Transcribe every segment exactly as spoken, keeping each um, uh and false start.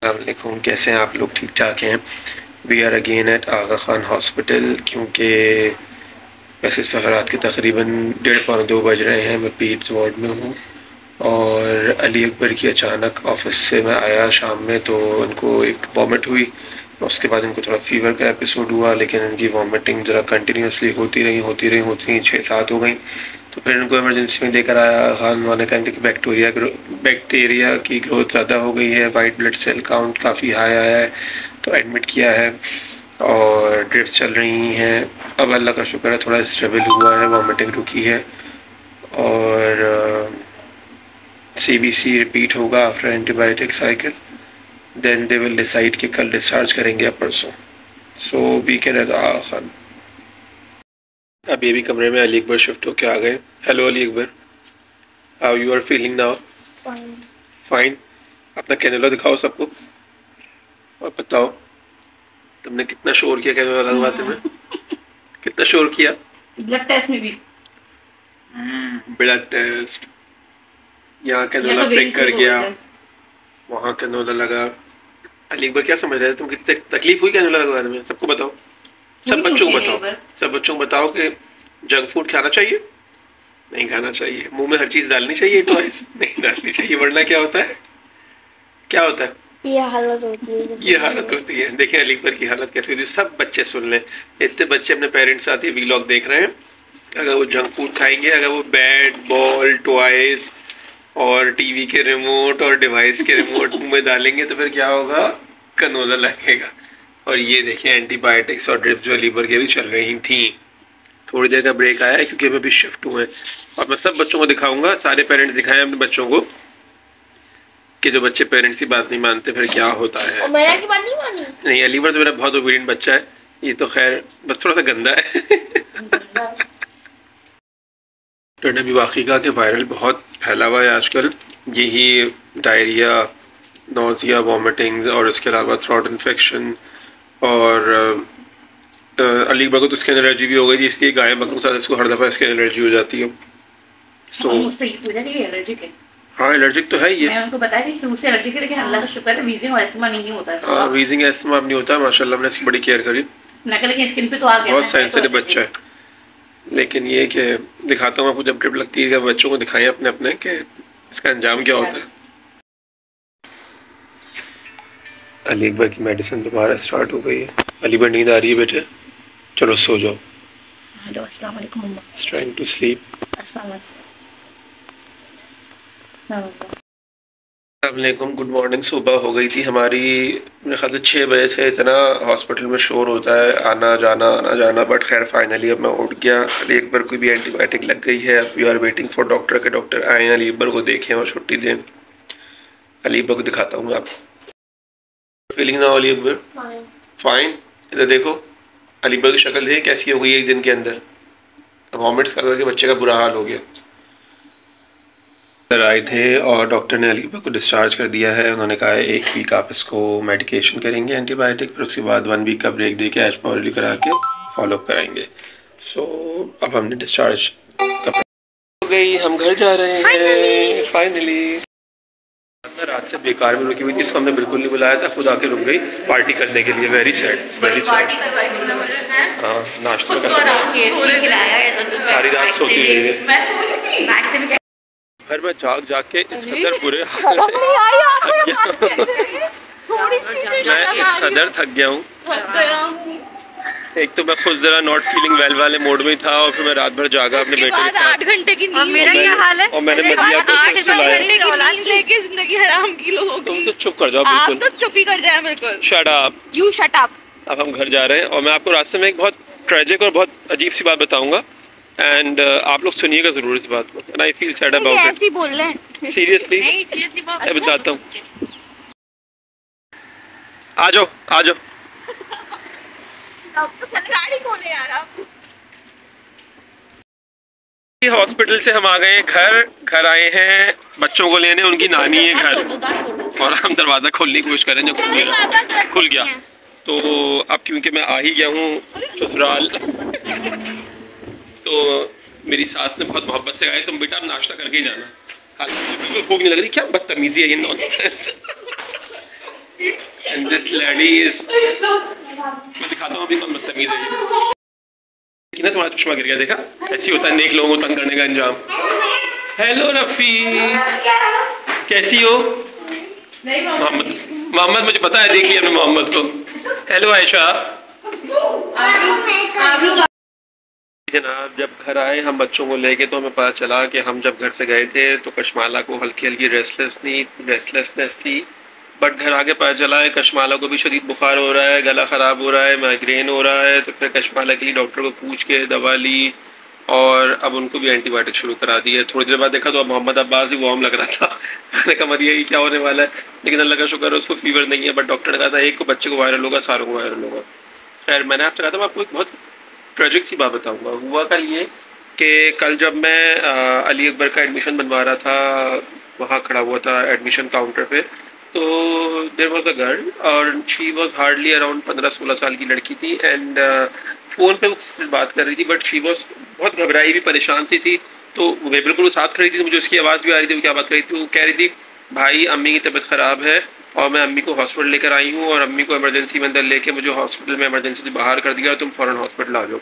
अस्सलामुअलैकुम, कैसे हैं आप लोग? ठीक ठाक हैं। We are again at Aga Khan hospital, क्योंकि वैसे इस वक्त रात के तकरीबन डेढ़ पौने दो बज रहे हैं। मैं पीड्स वार्ड में हूँ और अली अकबर की अचानक ऑफिस से मैं आया शाम में, तो उनको एक वॉमिट हुई। उसके बाद इनको थोड़ा फीवर का एपिसोड हुआ, लेकिन इनकी वॉमिटिंग ज़रा कंटिन्यूसली होती रही होती रही होती रही छः सात हो गई। तो फिर इनको इमरजेंसी में लेकर आया। खान वाले कहते कि बैक्टीरिया बैक्टीरिया की ग्रोथ ज़्यादा हो गई है, वाइट ब्लड सेल काउंट काफ़ी हाई आया है, तो एडमिट किया है और ड्रिप्स चल रही हैं। अब अल्लाह का शुक्र है थोड़ा स्टेबल हुआ है, वॉमिटिंग रुकी है और सी बी सी रिपीट होगा after antibiotic cycle. Then they will decide कि कल डिस्चार्ज करेंगे या परसों। So weekend at Aga Khan. अब ये भी कमरे में अली अकबर शिफ्ट होके आ गए। Hello Ali Akbar, how you are feeling now? Fine. Fine. अपना कैनुला दिखाओ सबको और बताओ तुमने कितना शोर किया कैनुला लगवाते में? कितना शोर किया? ब्लड टेस्ट में भी ब्लड टेस्ट, यहाँ कैनुला प्रिक कर गया, वहाँ कैनुला लगा। अली अकबर क्या समझ रहे थे तुम? कितनी तकलीफ हुई कैनुला लगवाने में? सबको बताओ, सब बच्चों को बताओ, सब बच्चों को बताओ कि जंक फूड खाना चाहिए? नहीं खाना चाहिए। मुंह में हर चीज डालनी चाहिए? टॉयज नहीं डालनी चाहिए, वरना क्या होता है? क्या होता है? ये हालत होती है। ये हालत होती है। देखें अली अकबर की हालत कैसी होती है। सब बच्चे सुन लें, इतने बच्चे अपने पेरेंट्स साथ ये वीलॉग देख रहे हैं। अगर वो जंक फूड खाएंगे, अगर वो बैट बॉल टॉयज और टीवी के रिमोट और डिवाइस के रिमोट मुंह में डालेंगे तो फिर क्या होगा? कनोला लगेगा। और ये देखिए एंटीबायोटिक्स और ड्रिप जो अली अकबर की भी चल रही थी। थोड़ी देर का ब्रेक आया है क्योंकि अभी अभी शिफ्ट हुए हैं और मैं सब बच्चों को दिखाऊंगा, सारे पेरेंट्स दिखाएं अपने बच्चों को कि जो बच्चे पेरेंट्स की बात नहीं मानते फिर क्या होता है। मेरा की बात नहीं मानी? नहीं, अली अकबर तो मेरा बहुत ओबीडिएंट बच्चा है। ये तो खैर बस थोड़ा सा गंदा है। तो नबी वाकई का कि वायरल बहुत फैला हुआ है आजकल। यही डायरिया, नोज़िया, वॉमिटिंग और उसके अलावा थ्रोट इन्फेक्शन और अली अकबर को तो स्किन एलर्जी भी हो गई थी, इसलिए गाय बकरों के साथ इसको हर दफ़ा स्किन एलर्जी हो जाती है। सो so, हाँ एलर्जिक तो है ये। मैं उनको बताया कि शुरू से एलर्जिक है, लेकिन अल्लाह का शुक्र है वीजिंग और एस्थमा नहीं होता। हाँ वीजिंग एस्थमा अब नहीं होता माशाल्लाह, हमने इसकी बड़ी केयर करी। लेकिन स्किन पे तो आ गया, बहुत सेंसिटिव बच्चा है। लेकिन ये कि दिखाता हूँ आपको जब ट्रिप लगती है, बच्चों को दिखाएं अपने अपने कि इसका अंजाम क्या होता है। अली अकबर की मेडिसिन दोबारा स्टार्ट हो गई है। अली अकबर नींद आ रही है बेटे? चलो सो जाओ। हेलो अस्सलाम वालेकुम मम्मा। Trying to sleep. अस्सलाम वालेकुम। Good morning. सुबह हो गई थी हमारी, मेरे ख्याल से छः बजे से इतना हॉस्पिटल में शोर होता है, आना जाना आना जाना। बट खैर फाइनली अब मैं उठ गया। अली अकबर को भी एंटीबायोटिक लग गई है। अब we are waiting for doctor के डॉक्टर आए हैं, अली अकबर को देखें और छुट्टी दें। अली अकबर को दिखाता हूँ मैं आपको। फीलिंग ना अली अकबर? फाइन। इधर देखो, अली अकबर की शक्ल देखिए कैसी हो गई एक दिन के अंदर। वॉमिट्स कर करके बच्चे का बुरा हाल हो गया। आए थे और डॉक्टर ने अली अकबर को डिस्चार्ज कर दिया है। उन्होंने कहा है एक वीक आप इसको मेडिकेशन करेंगे एंटीबायोटिक, फिर उसके बाद वन वीक का ब्रेक दे के एज पर करा के फॉलो अप कराएंगे। सो so, अब हमने डिस्चार्ज हो गई, हम घर जा रहे हैं फाइनली। रात से बेकार में रुकी हुई थी, इसको हमने बिल्कुल नहीं बुलाया था, खुद आके रुक गई पार्टी करने के लिए। Very sad, very sad. हाँ नाश्ता का सारी रात सोती रही है। फिर मैं जाग जाग के इस कदर बुरे हाल से मैं इस कदर थक गया हूँ। एक तो मैं खुद जरा नॉट फीलिंग वेल वाले मोड में था और फिर मैं रात भर जागा अपने बेटे के साथ। आठ घंटे की नींद मेरा क्या हाल है। और मैंने मरिया को सुलाया। लेके जिंदगी हराम की लोगों की। तुम तो चुप कर जाओ बिल्कुल। आप तो चुप ही कर जाए बिल्कुल। Shut up. You shut up. अब हम घर जा रहे हैं और मैं आपको रास्ते में एक बहुत ट्रेजिक और बहुत अजीब सी बात बताऊंगा एंड uh, आप लोग सुनिएगा जरूर इस बात को। And I feel sad about it. ऐसे ही बोल रहे हैं सीरियसली। मैं बताता हूँ। आ जाओ आ जाओ। गाड़ी खोले यार आप। हॉस्पिटल से हम आ गए घर। घर आए हैं बच्चों को लेने, उनकी नानी है घर और हम दरवाज़ा खोलने की कोशिश करें जो खुल गया खुल गया तो अब क्योंकि मैं आ ही गया हूँ ससुराल तो मेरी सास ने बहुत मोहब्बत से कहा तुम बेटा नाश्ता करके ही जाना। हालांकि बिल्कुल भूख नहीं लग रही। क्या बदतमीजी है ये, nonsense. And this lady is, मैं दिखाता हूँ अभी कौन बदतमीज है ये। कि ना तुम्हारा चश्मा गिर गया, देखा? ऐसी होता है नेक लोगों को तंग करने का अंजाम। हेलो रफी, कैसी हो? मोहम्मद, मोहम्मद मुझे पता है, देख लिया हमने मोहम्मद को। हेलो आयशा। जनाब, जब घर आए हम बच्चों को लेके तो हमें पता चला कि हम जब घर से गए थे तो कशमाला को हल्की हल्की रेस्टलेसनी रेस्टलेसनेस थी, बट घर आके पता चला है कशमाला को भी शदीद बुखार हो रहा है, गला ख़राब हो रहा है, माइग्रेन हो रहा है। तो फिर कशमाला के लिए डॉक्टर को पूछ के दवा ली और अब उनको भी एंटीबायोटिक शुरू करा दी है। थोड़ी देर बाद देखा तो अब मोहम्मद अब्बास ही वार्म लग रहा था। मैंने कहा मरिए ये क्या होने वाला है, लेकिन अल्लाह का शुक्र है उसको फीवर नहीं है, बट डॉक्टर ने कहा था एक को बच्चे को वायरल होगा, सारों को वायरल होगा। खैर मैंने आपसे कहा था मैं आपको एक बहुत ट्रेजिक सी बात बताऊंगा। हुआ कल ये कि कल जब मैं आ, अली अकबर का एडमिशन बनवा रहा था, वहाँ खड़ा हुआ था एडमिशन काउंटर पे, तो देर वॉज अ गर्ल और शी वॉज हार्डली अराउंड पंद्रह सोलह साल की लड़की थी। एंड फ़ोन पे वो किसी से बात कर रही थी, बट शी वॉज बहुत घबराई हुई, परेशान सी थी। तो वो बिल्कुल साथ खड़ी थी, तो मुझे उसकी आवाज़ भी आ रही थी। वो क्या बात कर रही थी, वो कह रही थी भाई अम्मी की तबीयत ख़राब है और मैं अम्मी को हॉस्पिटल लेकर आई हूँ और अम्मी को इमरजेंसी में अंदर लेके मुझे हॉस्पिटल में इमरजेंसी से बाहर कर दिया, तुम फ़ौरन हॉस्पिटल आ जाओ।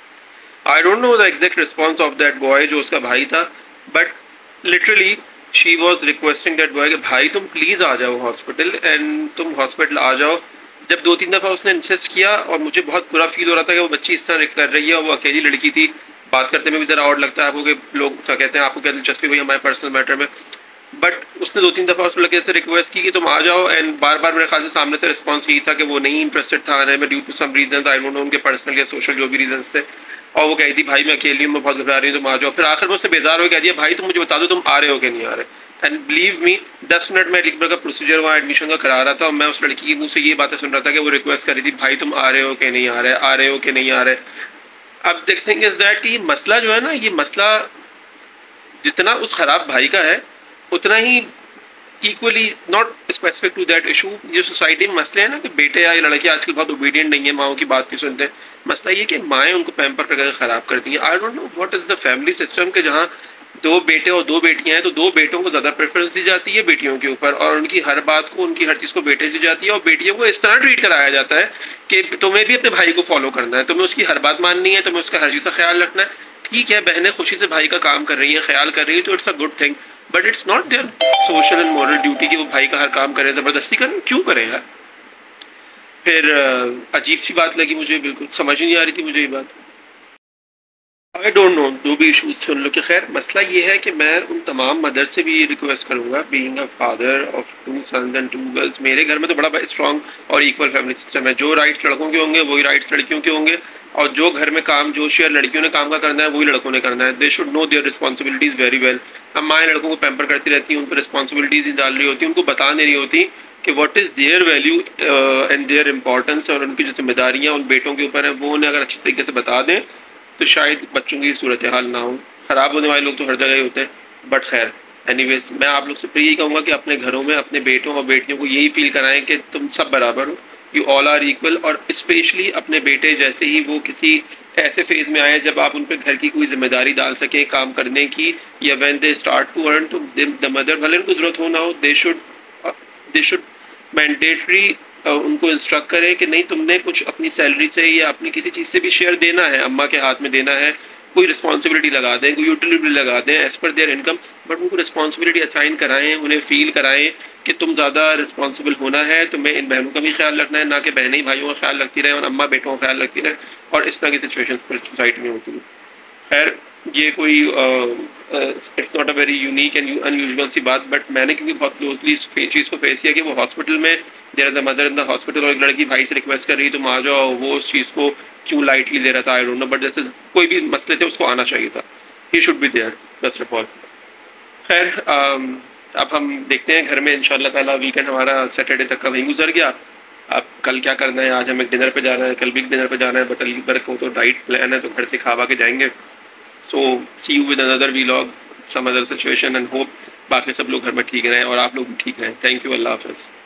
I don't know the exact response of that boy जो उसका भाई था, but literally she was requesting that boy कि भाई तुम प्लीज़ आ जाओ हॉस्पिटल एंड तुम हॉस्पिटल आ जाओ। जब दो तीन दफ़ा उसने इंसिस्ट किया और मुझे बहुत बुरा फील हो रहा था कि वो बच्ची इस तरह कर रही है और वो अकेली लड़की थी, बात करते में भी ज़रा और लगता है आपको कि लोग क्या कहते हैं, आपको क्या दिलचस्पी हुई हमारे पर्सनल मैटर में। बट उसने दो तीन दफ़ा उस लड़के से रिक्वेस्ट की कि तुम आ जाओ एंड बार बार मेरे ख्याल से सामने से रिस्पॉन्स यही था कि वो नहीं इंटरेस्टेड था आने में due to some reasons, I don't know उनके पर्सनल या सोशल जो भी रीजंस थे। और वो कहती थी भाई मैं अकेली हूँ, मैं बहुत घबरा रही हूँ, तुम आ जाओ। फिर आखिर में उससे बेजार हो कह दिया भाई तुम मुझे बता दो तुम आ रहे हो कि नहीं आ रहे। एंड बिलीव मी दस मिनट में अली अकबर का प्रोसीजर वहाँ एडमिशन का करा रहा था और मैं उस लड़की की मुँह से ये बातें सुन रहा था कि वो रिक्वेस्ट कर रही थी भाई तुम आ रहे हो कि नहीं आ रहे, आ रहे हो कि नहीं आ रहे। अब द थिंग इज दैट ये मसला जो है ना, ये मसला जितना उस ख़राब भाई का है उतना ही equally not specific to that issue, ये सोसाइटी में मसले हैं ना कि बेटे या लड़के आजकल बहुत ओबीडियंट नहीं है, माओ की बात नहीं सुनते। मसला ये कि माएँ उनको पैम्पर करके ख़राब करती हैं। I don't know what is the family system के जहाँ दो बेटे और दो बेटियां हैं तो दो बेटों को ज़्यादा प्रेफरेंस दी जाती है बेटियों के ऊपर और उनकी हर बात को, उनकी हर चीज़ को बेटे दी जाती है और बेटियों को इस तरह ट्रीट कराया जाता है कि तुम्हें भी अपने भाई को फॉलो करना है, तुम्हें उसकी हर बात माननी है, तुम्हें उसका हर चीज़ का ख्याल रखना है। ठीक है, बहनें खुशी से भाई का काम कर रही हैं, ख्याल कर रही है तो it's a good thing, but it's not their social and moral duty कि वो भाई का हर काम करें, ज़बरदस्ती करें, क्यों करें यार। फिर अजीब सी बात लगी मुझे, बिल्कुल समझ ही नहीं आ रही थी मुझे ये बात। आई डोंट नो, जो भी इशूज़ थे उन लोग के। खैर मसला ये है कि मैं उन तमाम मदर से भी ये रिक्वेस्ट करूँगा, being a father of two sons and two girls, मेरे घर में तो बड़ा स्ट्रॉन्ग और इक्वल फैमिली सिस्टम है। जो राइट्स लड़कों के होंगे वही राइट्स लड़कियों के होंगे और जो घर में काम, जो शेयर लड़कियों ने काम का करना है वही लड़कों ने करना है। They should know their responsibilities very well. अब माएँ लड़कों को पैम्पर करती रहती हैं, उन पर रिस्पॉन्सिबिलिटीज़ ही डाल रही होती हैं, उनको बता नहीं रही होती कि what is their value and their importance, और उनकी जो जिम्मेदारियाँ उन बेटों के ऊपर हैं वो उन्हें अगर अच्छी तरीके से बता दें तो शायद बच्चों की सूरत हाल ना हो। ख़राब होने वाले लोग तो हर जगह ही होते हैं, बट खैर एनीवेज मैं आप लोग से फिर यही कहूँगा कि अपने घरों में अपने बेटों और बेटियों को यही फील कराएं कि तुम सब बराबर हो, यू ऑल आर इक्वल। और स्पेशली अपने बेटे जैसे ही वो किसी ऐसे फेज़ में आए जब आप उन पर घर की कोई जिम्मेदारी डाल सकें काम करने की, या when they start to earn, तो द मदर भले उनको ज़रूरत हो ना हो, they should they should mandatory उनको इंस्ट्रक्ट करें कि नहीं तुमने कुछ अपनी सैलरी से या अपनी किसी चीज़ से भी शेयर देना है, अम्मा के हाथ में देना है, कोई रिस्पॉन्सिबिलिटी लगा दें, कोई यूटिलिटी लगा दें as per their income, but उनको रिस्पॉन्सिबिलिटी असाइन कराएं, उन्हें फील कराएं कि तुम ज़्यादा रिस्पॉन्सिबल होना है, तुम्हें इन बहनों का भी ख्याल रखना है, ना कि बहनें ही भाइयों का ख्याल रखती रहें और अम्मा बेटों का ख्याल रखती रहें, और इस तरह की सिचुएशन पर सोसाइटी में होती है। खैर ये कोई it's not a very unique and unusual सी बात, बट मैंने क्योंकि बहुत क्लोजली इस चीज़ को फेस किया कि वो हॉस्पिटल में there is a mother in the hospital और एक लड़की भाई से रिक्वेस्ट कर रही तुम आ जाओ, वो उस चीज़ को क्यों लाइटली ले रहा था आई डोंट नो, बट जैसे कोई भी मसले थे उसको आना चाहिए था, he should be there first of all. खैर अब हम देखते हैं घर में इंशाल्लाह ताला, वीकेंड हमारा सैटरडे तक का वहीं गुजर गया। अब कल क्या करना है, आज हमें डिनर पे जाना है, कल भी डिनर पे जाना है, बट अली अकबर को तो डाइट प्लान है तो घर से खावा के जाएंगे। So see you with another vlog some other situation and hope बाकी सब लोग घर में ठीक रहें और आप लोग भी ठीक रहें। थैंक यू, अल्लाह हाफ़िज़।